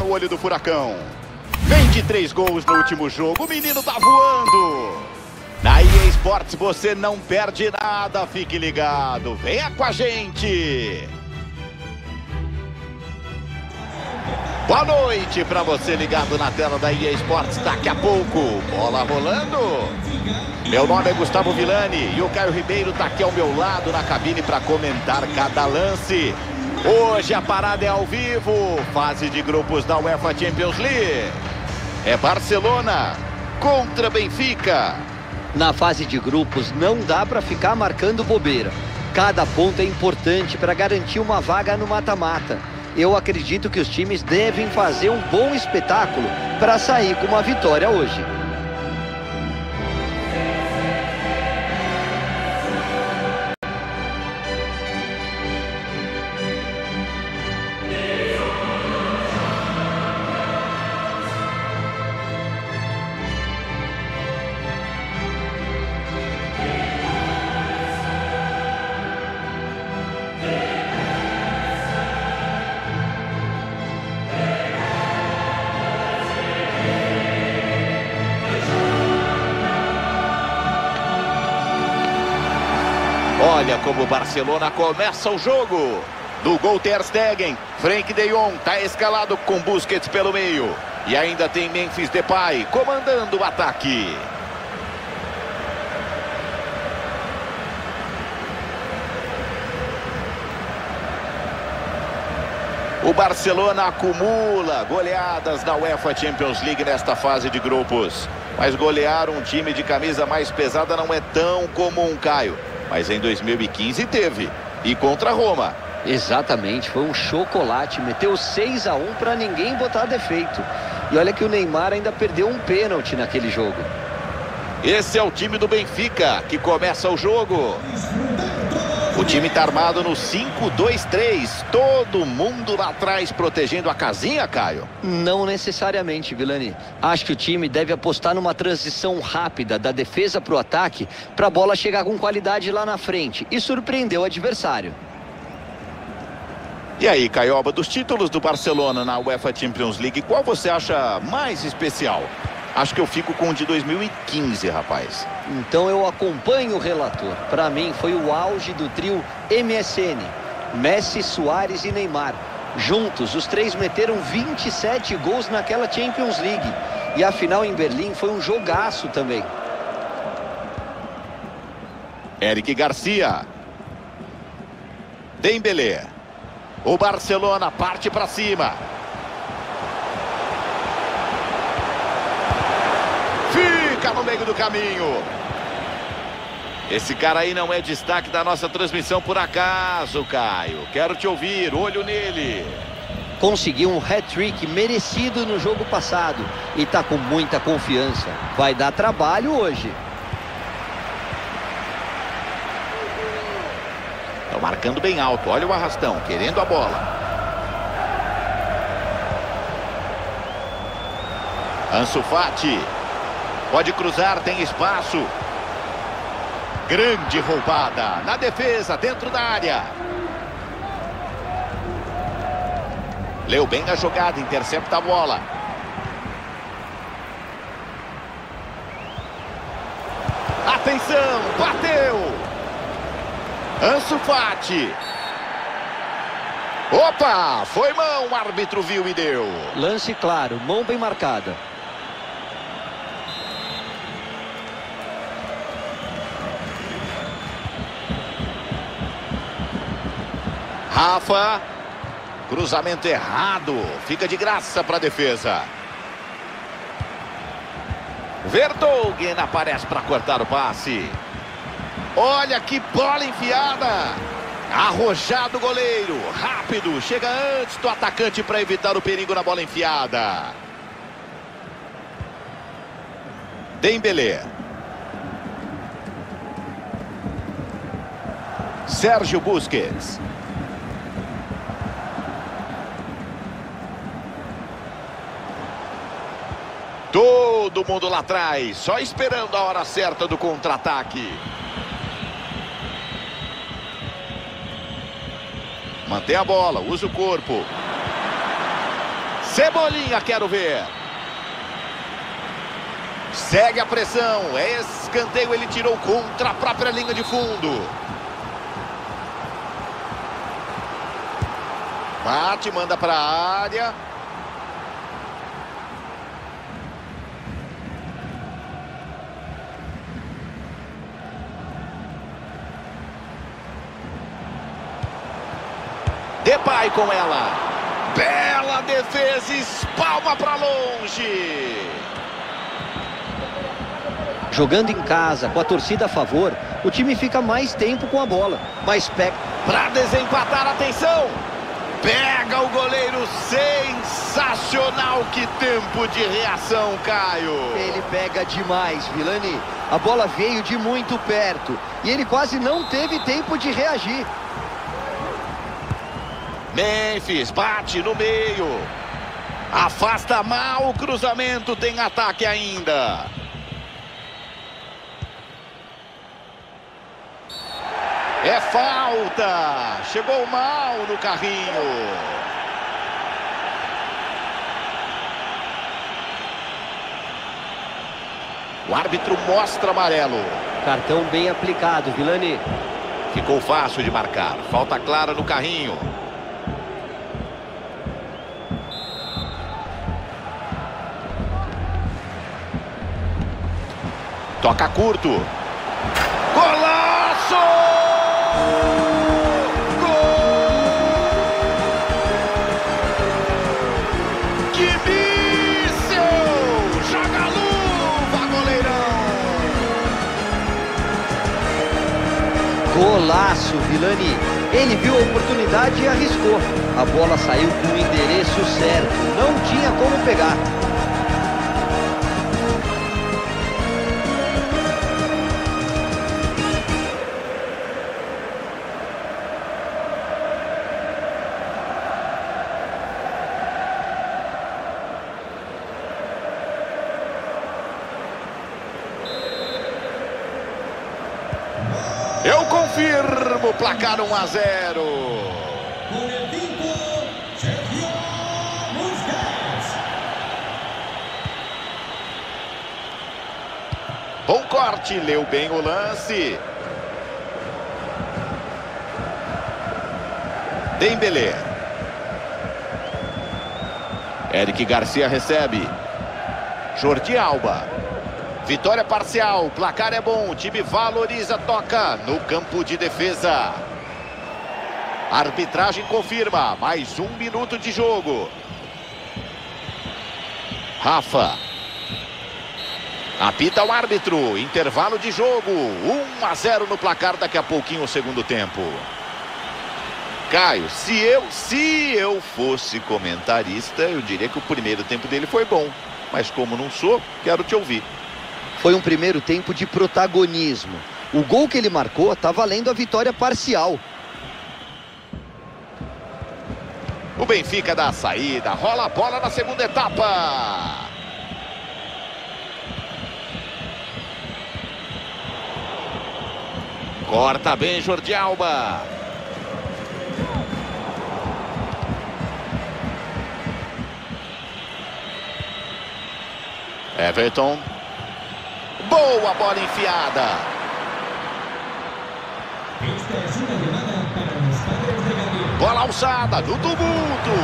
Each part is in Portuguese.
no olho do furacão. 23 gols no último jogo, o menino tá voando. Na EA Sports você não perde nada, fique ligado, venha com a gente. Boa noite para você ligado na tela da EA Sports, daqui a pouco, bola rolando. Meu nome é Gustavo Villani e o Caio Ribeiro tá aqui ao meu lado na cabine para comentar cada lance. Hoje a parada é ao vivo, fase de grupos da UEFA Champions League. É Barcelona contra Benfica. Na fase de grupos não dá para ficar marcando bobeira. Cada ponto é importante para garantir uma vaga no mata-mata. Eu acredito que os times devem fazer um bom espetáculo para sair com uma vitória hoje. Olha como o Barcelona começa o jogo. Do gol Ter Stegen, Frenkie de Jong está escalado com Busquets pelo meio. E ainda tem Memphis Depay comandando o ataque. O Barcelona acumula goleadas na UEFA Champions League nesta fase de grupos. Mas golear um time de camisa mais pesada não é tão comum, Caio. Mas em 2015 teve. E contra a Roma. Exatamente, foi um chocolate. Meteu 6-1 para ninguém botar defeito. E olha que o Neymar ainda perdeu um pênalti naquele jogo. Esse é o time do Benfica, que começa o jogo. O time está armado no 5-2-3. Todo mundo lá atrás protegendo a casinha, Caio? Não necessariamente, Villani. Acho que o time deve apostar numa transição rápida da defesa para o ataque para a bola chegar com qualidade lá na frente e surpreender o adversário. E aí, Caioba, dos títulos do Barcelona na UEFA Champions League, qual você acha mais especial? Acho que eu fico com o de 2015, rapaz. Então eu acompanho o relator. Para mim foi o auge do trio MSN. Messi, Suárez e Neymar. Juntos, os três meteram 27 gols naquela Champions League. E a final em Berlim foi um jogaço também. Eric Garcia. Dembélé. O Barcelona parte para cima. Fica no meio do caminho. Esse cara aí não é destaque da nossa transmissão por acaso, Caio. Quero te ouvir, olho nele. Conseguiu um hat-trick merecido no jogo passado e tá com muita confiança. Vai dar trabalho hoje. Estão marcando bem alto, olha o arrastão, querendo a bola. Ansu Fati. Pode cruzar, tem espaço. Grande roubada na defesa, dentro da área. Leu bem a jogada, intercepta a bola. Atenção, bateu. Ansu Fati. Opa, foi mão, o árbitro viu e deu. Lance claro, mão bem marcada. Rafa, cruzamento errado, fica de graça para a defesa. Vertonghen aparece para cortar o passe. Olha que bola enfiada. Arrojado o goleiro, rápido, chega antes do atacante para evitar o perigo na bola enfiada. Dembélé. Sérgio Busquets. Todo mundo lá atrás, só esperando a hora certa do contra-ataque. Mantém a bola, usa o corpo. Cebolinha, quero ver. Segue a pressão. É escanteio, ele tirou contra a própria linha de fundo. Bate, manda para a área. Depay com ela. Bela defesa, espalma para longe. Jogando em casa, com a torcida a favor, o time fica mais tempo com a bola. Mas pega... Para desempatar, atenção. Pega o goleiro, sensacional. Que tempo de reação, Caio. Ele pega demais, Vilani. A bola veio de muito perto e ele quase não teve tempo de reagir. Memphis bate no meio. Afasta mal o cruzamento, tem ataque ainda. É falta. Chegou mal no carrinho. O árbitro mostra amarelo. Cartão bem aplicado, Vilani. Ficou fácil de marcar. Falta clara no carrinho. Toca curto. Golaço! Gol! Que míssil! Joga a luva, goleirão! Golaço, Vilani. Ele viu a oportunidade e arriscou. A bola saiu com o endereço certo. Não tinha como pegar. Eu confirmo, placar 1-0. Bom corte, leu bem o lance. Dembélé. Eric Garcia recebe. Jordi Alba. Vitória parcial, placar é bom, o time valoriza, toca no campo de defesa. Arbitragem confirma, mais 1 minuto de jogo. Rafa. Apita o árbitro, intervalo de jogo, 1-0 no placar, daqui a pouquinho o segundo tempo. Caio, se eu fosse comentarista, eu diria que o primeiro tempo dele foi bom. Mas como não sou, quero te ouvir. Foi um primeiro tempo de protagonismo. O gol que ele marcou está valendo a vitória parcial. O Benfica dá a saída, rola a bola na segunda etapa. Corta bem Jordi Alba. Everton. Boa bola enfiada. Bola alçada no tumulto.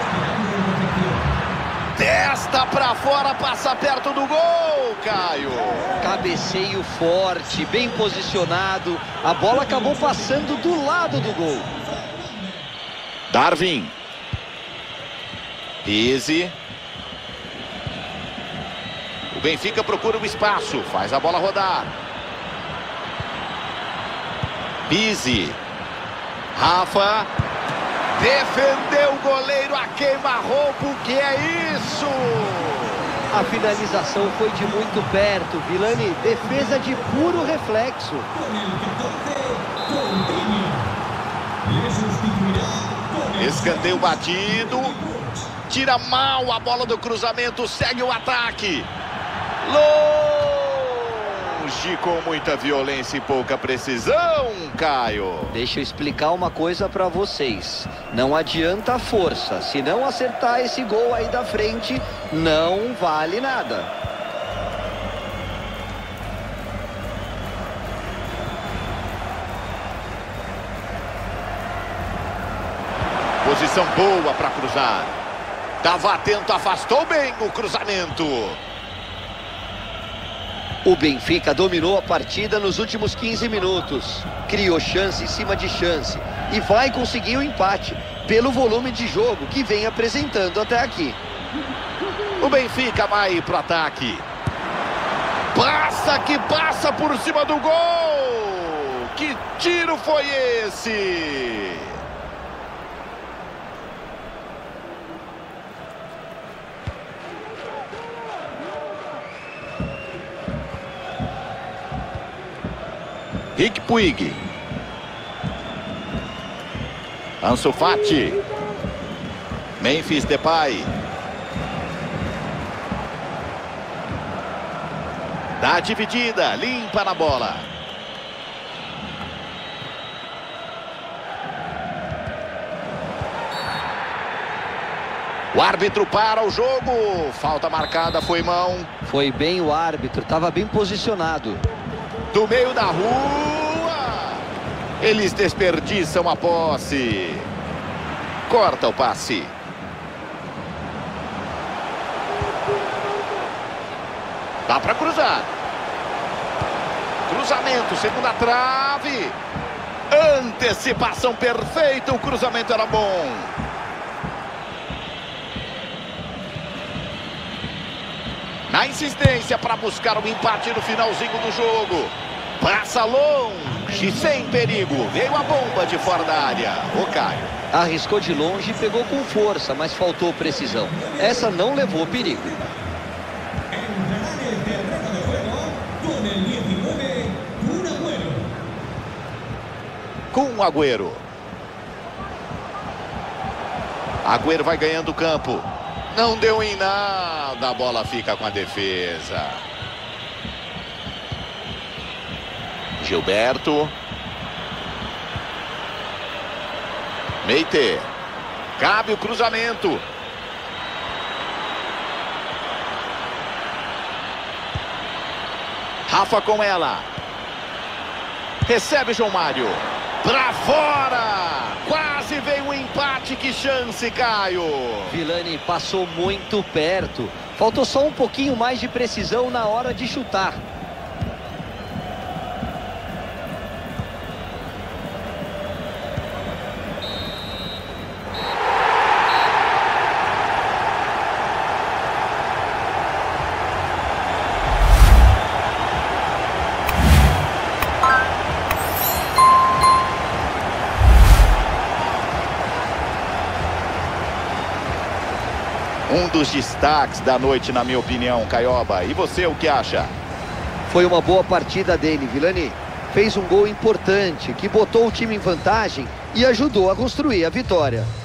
Testa pra fora, passa perto do gol, Caio. Cabeceio forte, bem posicionado. A bola acabou passando do lado do gol. Darwin. Pise. O Benfica procura o espaço, faz a bola rodar. Pise. Rafa. Defendeu o goleiro a queima-roupa, o que é isso? A finalização foi de muito perto, Vilani, defesa de puro reflexo. Escanteio batido, tira mal a bola do cruzamento, segue o ataque. Longe! longe com muita violência e pouca precisão, Caio. Deixa eu explicar uma coisa para vocês. Não adianta a força. Se não acertar esse gol aí da frente, não vale nada. Posição boa para cruzar. Estava atento, afastou bem o cruzamento. O Benfica dominou a partida nos últimos 15 minutos. Criou chance em cima de chance. E vai conseguir o empate pelo volume de jogo que vem apresentando até aqui. O Benfica vai pro ataque. Passa que passa por cima do gol. Que tiro foi esse? Rick Puig. Ansu Fati. Memphis Depay. Dá dividida, limpa na bola. O árbitro para o jogo. Falta marcada, foi mão. Foi bem o árbitro, estava bem posicionado. Do meio da rua, eles desperdiçam a posse. Corta o passe. Dá para cruzar. Cruzamento, segunda trave. Antecipação perfeita, o cruzamento era bom. Na insistência para buscar o empate no finalzinho do jogo. Passa longe, sem perigo. Veio a bomba de fora da área. O Caio. Arriscou de longe e pegou com força, mas faltou precisão. Essa não levou perigo. Com o Agüero. Agüero vai ganhando o campo. Não deu em nada, a bola fica com a defesa. Gilberto. Meite. Cabe o cruzamento. Rafa com ela. Recebe João Mário. Pra fora! Quase veio um empate, que chance, Caio! Vilani passou muito perto. Faltou só um pouquinho mais de precisão na hora de chutar. Um dos destaques da noite, na minha opinião, Caioba. E você, o que acha? Foi uma boa partida dele, Vilani. Fez um gol importante, que botou o time em vantagem e ajudou a construir a vitória.